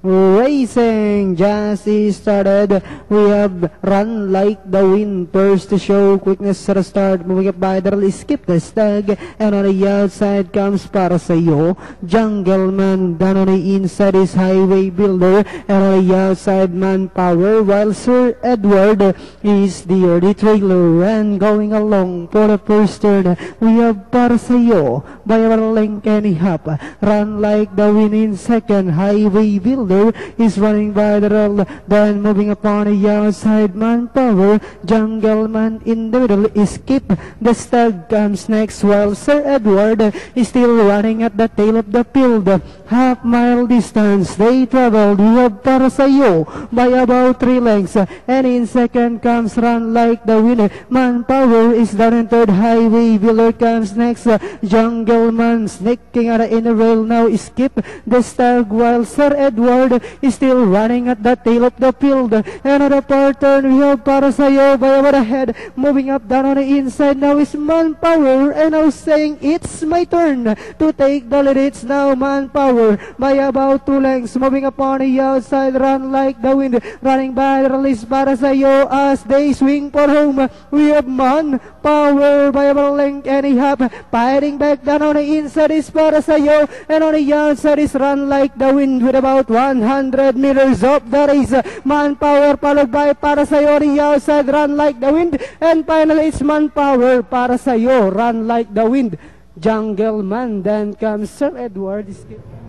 Racing just started. We have Run Like the Wind first to show quickness at the start. Moving up by the skip the stag. And on the outside comes para sa'yo. Jungleman down on the inside is Highway Builder. And on the outside Manpower. While Sir Edward is the early trailer. And going along for the first turn, we have para sa'yo by our length and a half. Run Like the Wind in second. Highway Builder is running by the roll. Then moving upon the outside Manpower. Jungleman in the middle is Skip. The stag comes next while Sir Edward is still running at the tail of the field. Half mile distance they traveled. We have para sa'yo by about 3 lengths. And in second comes Run Like the Wind. Manpower is down in third. Highway Builder comes next. Jungleman sneaking out in the rail now is Skip the stag while Sir Edward is still running at the tail of the field. And on the far turn we have para sa'yo by about ahead. Moving up down on the inside now is Manpower. And now saying it's my turn to take the lead. It's now Manpower by about 2 lengths. Moving upon the outside Run Like the Wind. Running by the release para sa'yo as they swing for home. We have Manpower by about a length and a half. Fighting back down on the inside is para sa'yo. And on the outside is Run Like the Wind with about 100 meters of the race. Manpower followed by para sa'yo. The outside Run Like the Wind. And finally it's Manpower para sa'yo. Run Like the Wind. Jungleman. Then comes Sir Edward.